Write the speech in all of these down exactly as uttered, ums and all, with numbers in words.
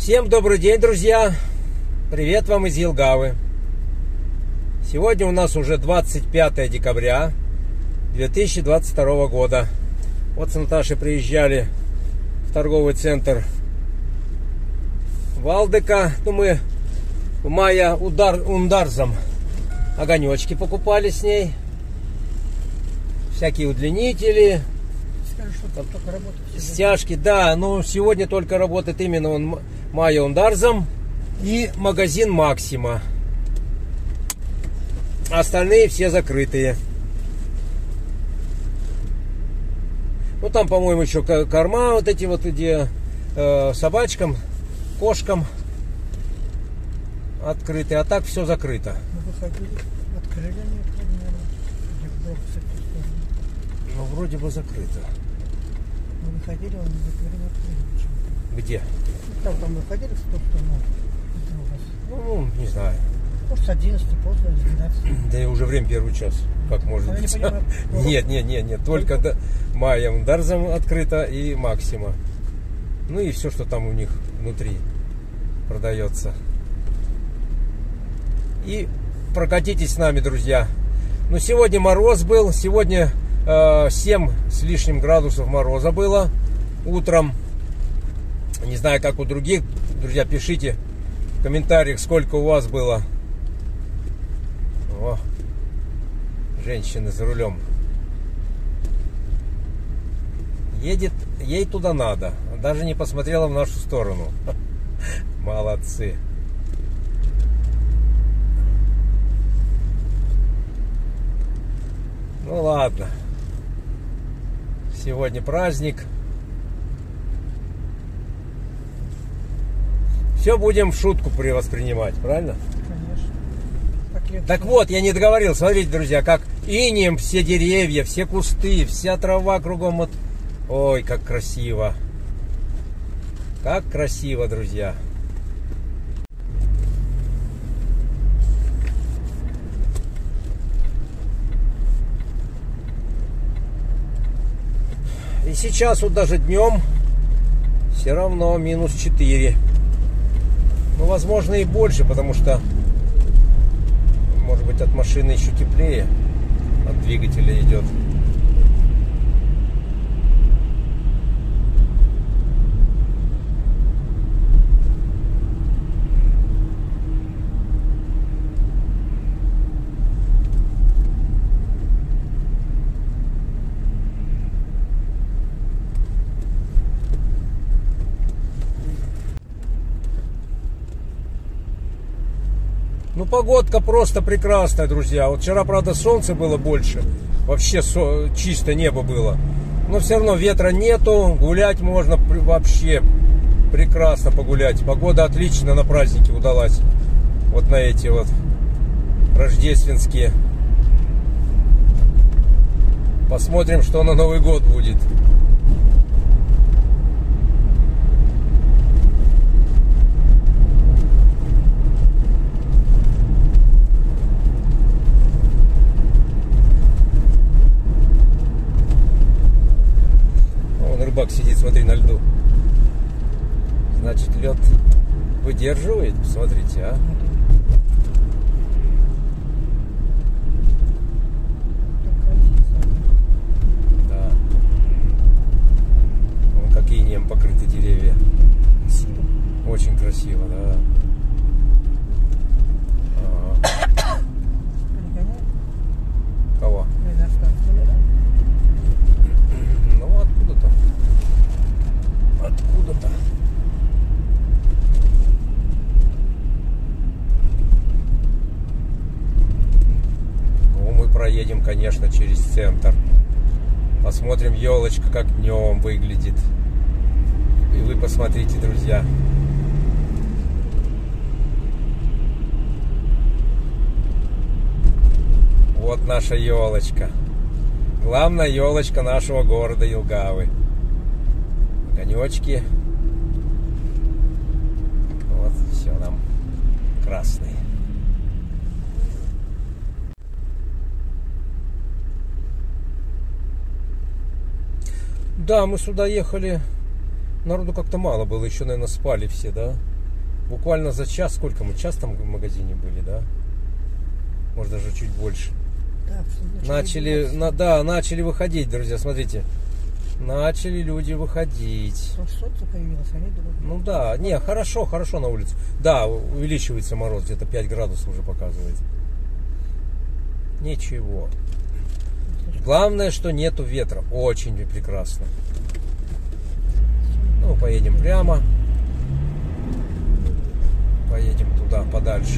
Всем добрый день, друзья! Привет вам из Елгавы. Сегодня у нас уже двадцать пятое декабря две тысячи двадцать второго года. Вот с Наташей приезжали в торговый центр Валдека. Ну, мы в мае удар, ундарзом огонечки покупали с ней. Всякие удлинители. Скажи, что там только работает. Стяжки, да, но сегодня только работает именно он Майя Ундарзом и магазин Максима. Остальные все закрытые. Ну там, по-моему, еще корма вот эти вот, где э, собачкам, кошкам открыты, а так все закрыто. Мы выходили, открыли они, ну вроде бы закрыто. Мы выходили, он не закрыли, открыли. Где? Там, там выходили в ту сторону. Ну, не знаю. Может, с одиннадцати, поздно, с двенадцати. Да и уже время первый час. Как может Я не быть? понимаю. Нет, нет, нет, нет. Только да, Майя Ундарзом открыто и Максима. Ну и все, что там у них внутри продается. И прокатитесь с нами, друзья. Ну, сегодня мороз был. Сегодня э, семь с лишним градусов мороза было утром. Не знаю, как у других. Друзья, пишите в комментариях, сколько у вас было. О, женщины за рулем. Едет, ей туда надо. Даже не посмотрела в нашу сторону. Молодцы. Ну ладно. Сегодня праздник. Все будем в шутку воспринимать, правильно? Конечно. Так, так вот, я не договорил. Смотрите, друзья, как инеем все деревья, все кусты, вся трава кругом. Вот. Ой, как красиво. Как красиво, друзья. И сейчас вот даже днем все равно минус четыре. Ну, возможно, и больше, потому что, может быть, от машины еще теплее, от двигателя идет. Ну, погодка просто прекрасная, друзья. Вот вчера, правда, солнца было больше. Вообще со... чисто небо было. Но все равно ветра нету. Гулять можно вообще прекрасно погулять. Погода отлично на праздники удалась. Вот на эти вот рождественские. Посмотрим, что на Новый год будет. Рыбак сидит, смотри, на льду. Значит, лед выдерживает. Смотрите, а. Да. Вон какие инеем покрыты деревья. Красиво. Очень красиво, да. А. Кого? Ну, откуда-то. Откуда-то. Ну, мы проедем, конечно, через центр. Посмотрим, елочка как днем выглядит. И вы посмотрите, друзья. Вот наша елочка. Главная елочка нашего города Елгавы. Огонечки. Вот все нам красные. Да, мы сюда ехали. Народу как-то мало было. Еще, наверное, спали все, да? Буквально за час, сколько мы, час там в магазине были, да? Может даже чуть больше. Да, что Начали, на, да, начали выходить, друзья, смотрите. Начали люди выходить. Ну, солнце появилось, они думают. Ну да, не, хорошо, хорошо на улице. Да, увеличивается мороз, где-то пять градусов уже показывает. Ничего. Главное, что нету ветра. Очень прекрасно. Ну, поедем прямо. Поедем туда, подальше.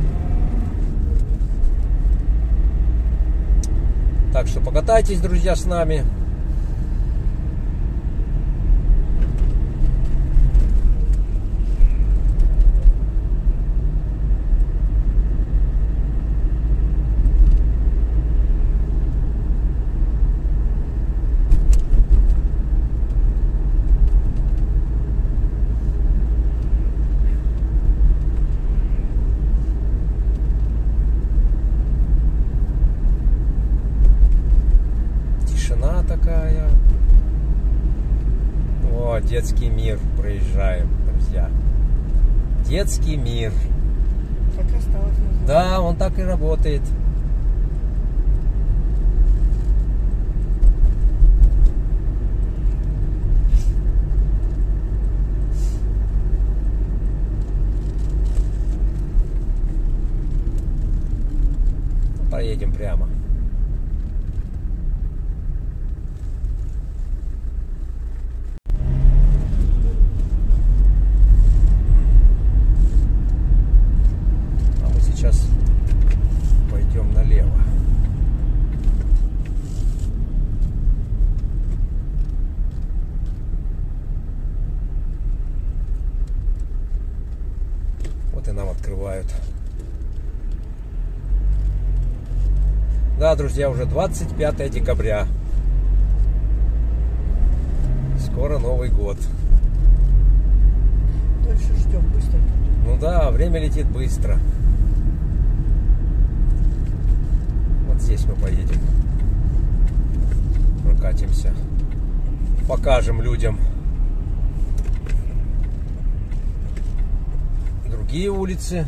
Так что покатайтесь, друзья, с нами. Такая. О, детский мир проезжаем, друзья. Детский мир. Так и осталось. Да, он так и работает. Поедем прямо. Сейчас пойдем налево. Вот и нам открывают. Да, друзья, уже двадцать пятое декабря. Скоро Новый год. Дальше ждем, быстро. Ну да, время летит быстро. Вот здесь мы поедем. Прокатимся. Покажем людям другие улицы.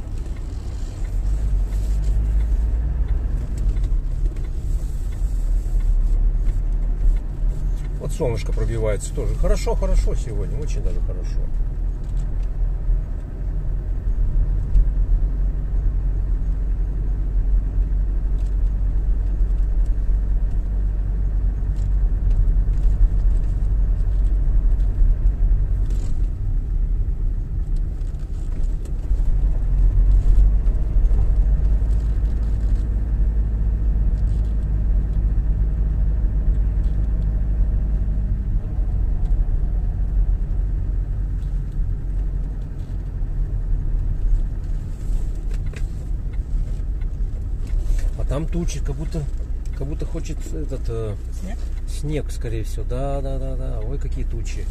Вот солнышко пробивается тоже. Хорошо, хорошо сегодня. Очень даже хорошо. Там тучи, как будто, как будто хочет этот э, Снег? снег, скорее всего. Да, да, да, да. Ой, какие тучи.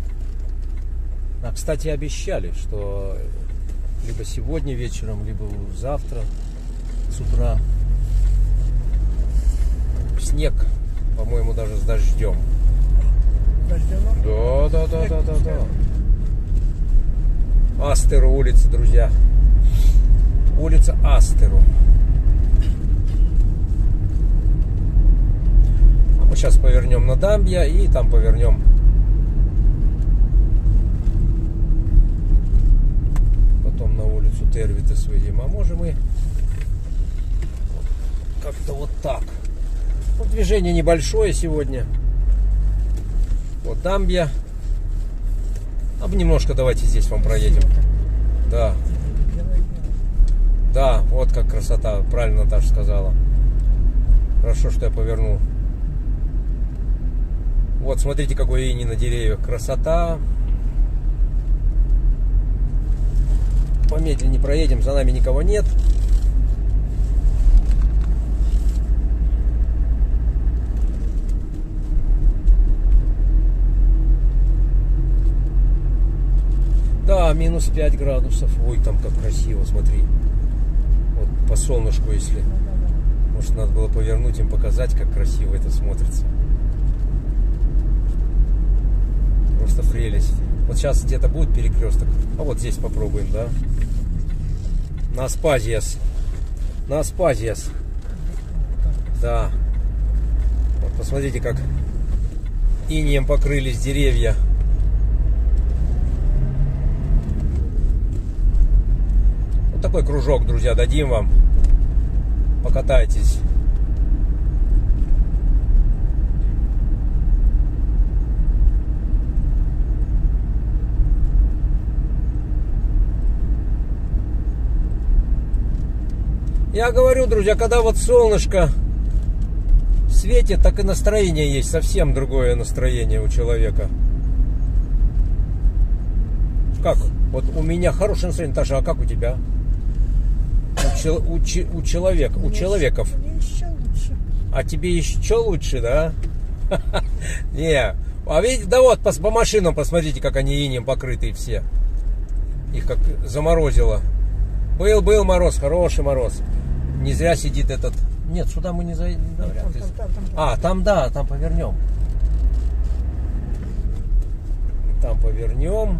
А, кстати, обещали, что либо сегодня вечером, либо завтра с утра снег, по-моему, даже с дождем. Дождем? Да, да, да, да, да, да. Астеру улица, друзья. Улица Астеру. Мы сейчас повернем на Дамбья и там повернем потом на улицу Тервитес выйдем. А можем и как-то вот так. Ну, движение небольшое сегодня. Вот Дамбья. А немножко давайте здесь вам проедем. Да. Да, вот как красота. Правильно Наташа сказала. Хорошо, что я повернул. Вот, смотрите, какой иней на деревьях. Красота. Помедленнее проедем, за нами никого нет. Да, минус пять градусов. Ой, там как красиво, смотри. Вот по солнышку, если. Может, надо было повернуть им, показать, как красиво это смотрится. Просто прелесть. Вот сейчас где-то будет перекресток. А вот здесь попробуем, да? На Аспазиас. На Аспазиас. Да. Вот посмотрите, как инеем покрылись деревья. Вот такой кружок, друзья, дадим вам. Покатайтесь. Я говорю, друзья, когда вот солнышко светит, так и настроение есть. Совсем другое настроение у человека. Как? Вот у меня хорошее настроение, Таша, а как у тебя? У, чел, у, у человека, у человеков. Мне еще лучше. А тебе еще лучше, да? Не. А видите, да вот, по, по машинам посмотрите, как они инеем покрытые все. Их как заморозило. Был, был мороз, хороший мороз. Не зря сидит этот... Нет, сюда мы не зайдем. А, там, да, там повернем. Там повернем.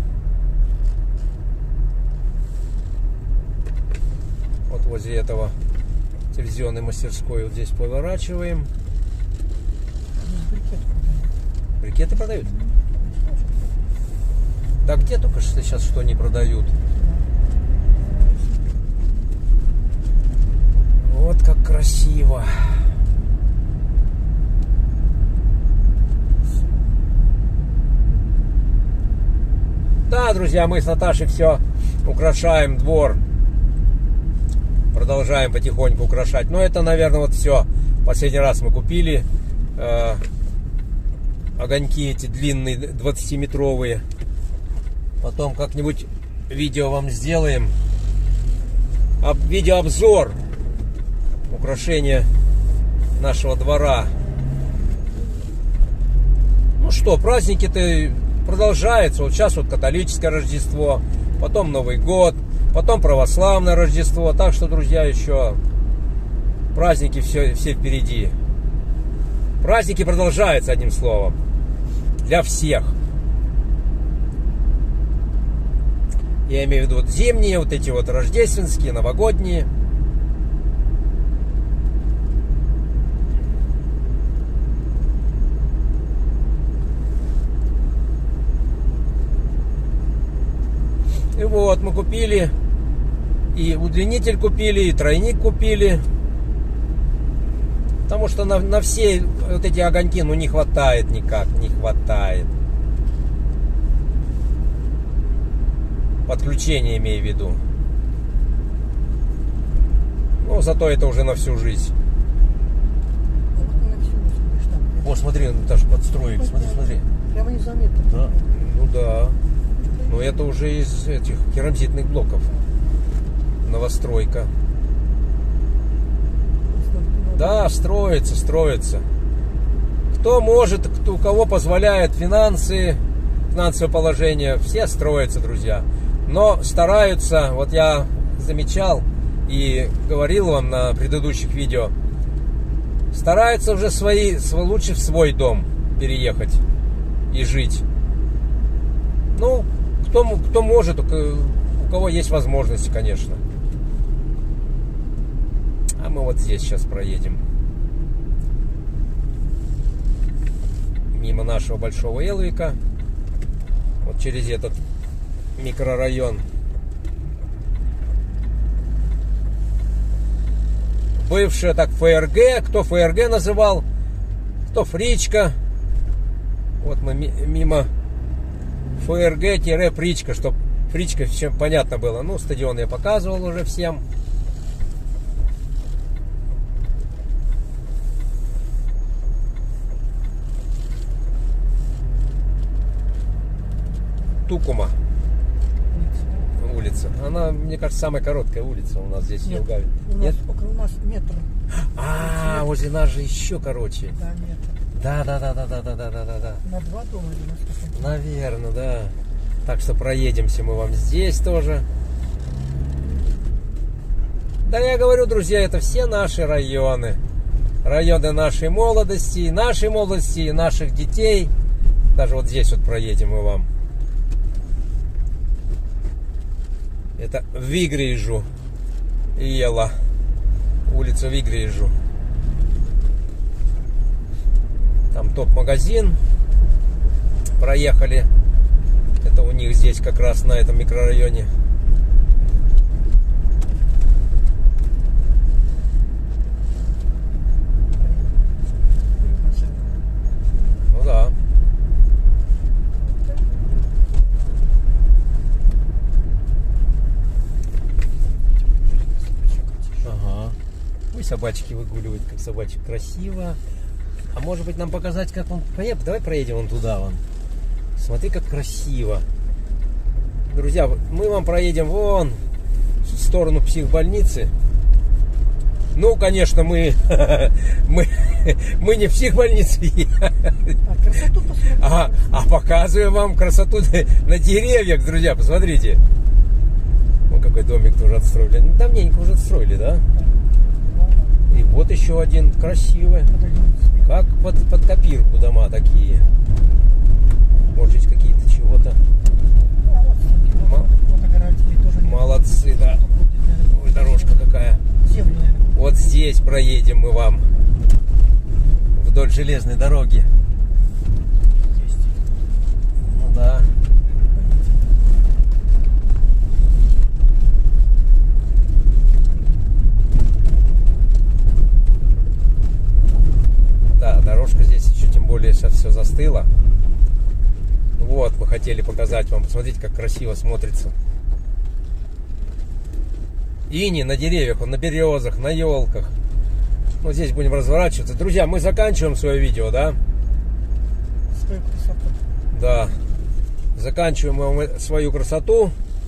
Вот возле этого телевизионной мастерской. Вот здесь поворачиваем. Брикеты продают? Да где только что сейчас что не продают. Вот как красиво. Да, друзья, мы с Наташей все украшаем двор. Продолжаем потихоньку украшать. Но это, наверное, вот все. Последний раз мы купили э, огоньки эти длинные, двадцатиметровые. Потом как-нибудь видео вам сделаем. Об, видеообзор украшения нашего двора. Ну что, праздники-то продолжаются. Вот сейчас вот католическое Рождество, потом Новый год, потом православное Рождество. Так что, друзья, еще праздники все, все впереди. Праздники продолжаются, одним словом. Для всех. Я имею в виду вот зимние, вот эти вот рождественские, новогодние. И вот мы купили, и удлинитель купили, и тройник купили. Потому что на, на все вот эти огоньки, ну, не хватает никак, не хватает. Подключение имею в виду. Ну, зато это уже на всю жизнь. О, смотри, Наташа, подстроили, смотри, смотри. Прямо незаметно. Да. Ну да. Но это уже из этих керамзитных блоков. Новостройка. Да, строится, строится. Кто может, кто, у кого позволяет финансы, финансовое положение, все строятся, друзья. Но стараются, вот я замечал и говорил вам на предыдущих видео, стараются уже свои, лучше в свой дом переехать и жить. Ну, кто, кто может, у кого есть возможности, конечно. А мы вот здесь сейчас проедем. Мимо нашего большого Элвика. Вот через этот микрорайон. Бывшая так ФРГ. Кто ФРГ называл, кто Фричка. Вот мы мимо ФРГ-Фричка, чтобы Фричка всем понятно было. Ну, стадион я показывал уже всем. Тукума улица. Она, мне кажется, самая короткая улица у нас здесь в Елгаве. У нас, у нас метр. А, метр. Возле нас же еще короче. Да, метр. Да, да, да, да, да, да, да, да, да. На два дома или на наверное, да. Так что проедемся мы вам здесь тоже. Да, я говорю, друзья, это все наши районы. Районы нашей молодости, нашей молодости, и наших детей. Даже вот здесь вот проедем мы вам. Это Вигрижу. Ела. Улица Вигрижу. Там топ-магазин. Проехали. Это у них здесь как раз на этом микрорайоне. Ну да. Ага. Ой, собачки выгуливают, как собачек красиво. А может быть нам показать, как он... Давай проедем вон туда, вон. Смотри, как красиво. Друзья, мы вам проедем вон в сторону психбольницы. Ну, конечно, мы мы, мы не в психбольнице. А красоту посмотрим. А, а показываем вам красоту на деревьях, друзья, посмотрите. Вон какой домик тоже отстроили. Ну, давненько уже отстроили, да? И вот еще один красивый. Как под, под копирку дома такие. Может быть, какие-то чего-то. Молодцы, да. Ой, дорожка какая. Вот здесь проедем мы вам вдоль железной дороги. Ну да. Да, дорожка здесь еще тем более сейчас все застыло. Вот, мы хотели показать вам. Посмотрите, как красиво смотрится. Ини на деревьях, он на березах, на елках. Ну, здесь будем разворачиваться. Друзья, мы заканчиваем свое видео, да? Свою красоту. Да. Заканчиваем мы свою красоту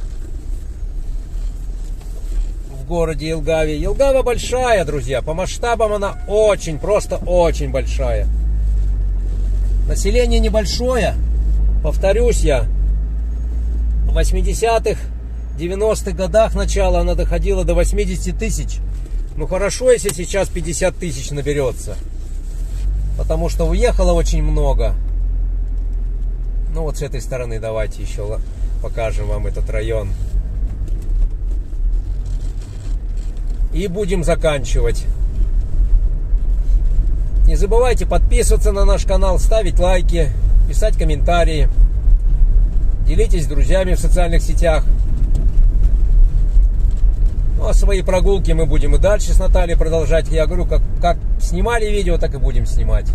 в городе Елгаве. Елгава большая, друзья. По масштабам она очень, просто очень большая. Население небольшое. Повторюсь я, в восьмидесятых, девяностых годах начала она доходила до восьмидесяти тысяч. Ну хорошо, если сейчас пятьдесят тысяч наберется. Потому что уехало очень много. Ну вот с этой стороны давайте еще покажем вам этот район. И будем заканчивать. Не забывайте подписываться на наш канал, ставить лайки, писать комментарии. Делитесь с друзьями в социальных сетях. Ну, а свои прогулки мы будем и дальше с Натальей продолжать. Я говорю, как, как снимали видео, так и будем снимать.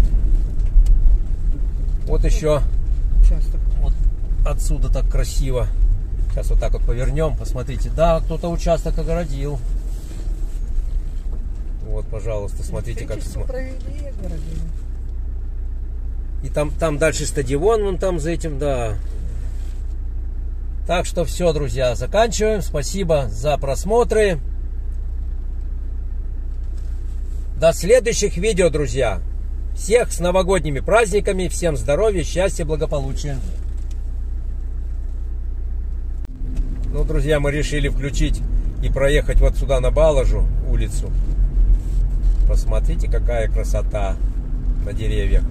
Вот еще. Вот отсюда так красиво. Сейчас вот так вот повернем. Посмотрите. Да, кто-то участок огородил. Вот, пожалуйста, смотрите, как... И там, там дальше стадион, вон там за этим, да. Так что все, друзья, заканчиваем. Спасибо за просмотры. До следующих видео, друзья. Всех с новогодними праздниками. Всем здоровья, счастья, благополучия. Ну, друзья, мы решили включить и проехать вот сюда на Балажу улицу. Посмотрите, какая красота на деревьях.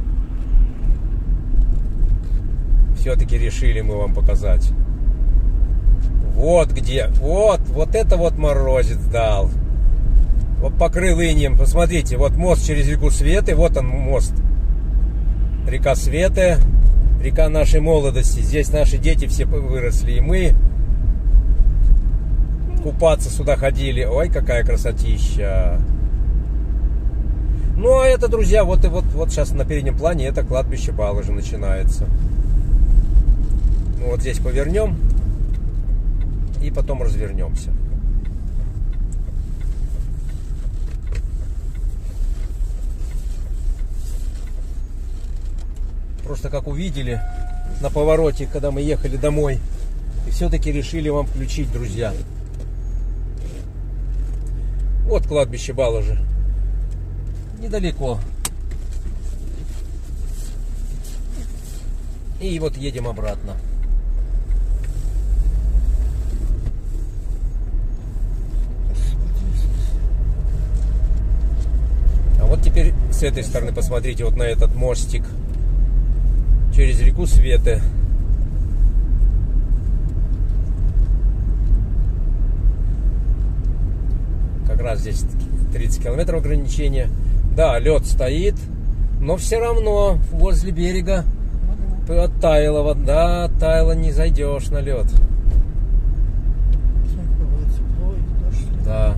Все-таки решили мы вам показать. Вот где, вот, вот это вот морозец дал. Вот покрыл инеем, посмотрите, вот мост через реку Светы, вот он мост. Река Светы, река нашей молодости. Здесь наши дети все выросли, и мы купаться сюда ходили. Ой, какая красотища. Ну, а это, друзья, вот и вот, вот сейчас на переднем плане это кладбище Балажи начинается. Ну, вот здесь повернем и потом развернемся. Просто как увидели на повороте, когда мы ехали домой, и все-таки решили вам включить, друзья. Вот кладбище Балажи. Недалеко. И вот едем обратно. А вот теперь с этой стороны посмотрите вот на этот мостик через реку Светы. как раз здесь тридцать километров ограничения. Да, лед стоит, но все равно возле берега оттаяла вода, оттаяла, не зайдешь на лед. Да.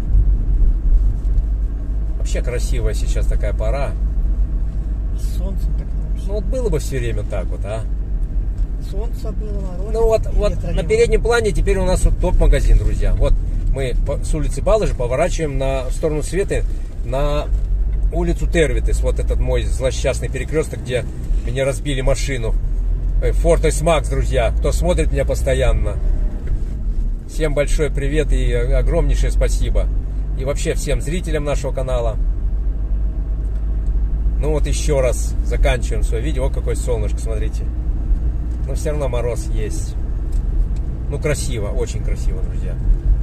Вообще красивая сейчас такая пора. Солнце так вообще. Ну вот было бы все время так вот, а. Солнце было, мороз. Ну вот, вот на переднем плане теперь у нас вот топ-магазин, друзья. Вот мы с улицы Балыжи поворачиваем на в сторону Светы на улицу Тервитес. Вот этот мой злосчастный перекресток, где меня разбили машину. Форд эс Макс, друзья, кто смотрит меня постоянно. Всем большой привет и огромнейшее спасибо. И вообще всем зрителям нашего канала. Ну вот еще раз заканчиваем свое видео. О, какое солнышко, смотрите. Но все равно мороз есть. Ну красиво, очень красиво, друзья.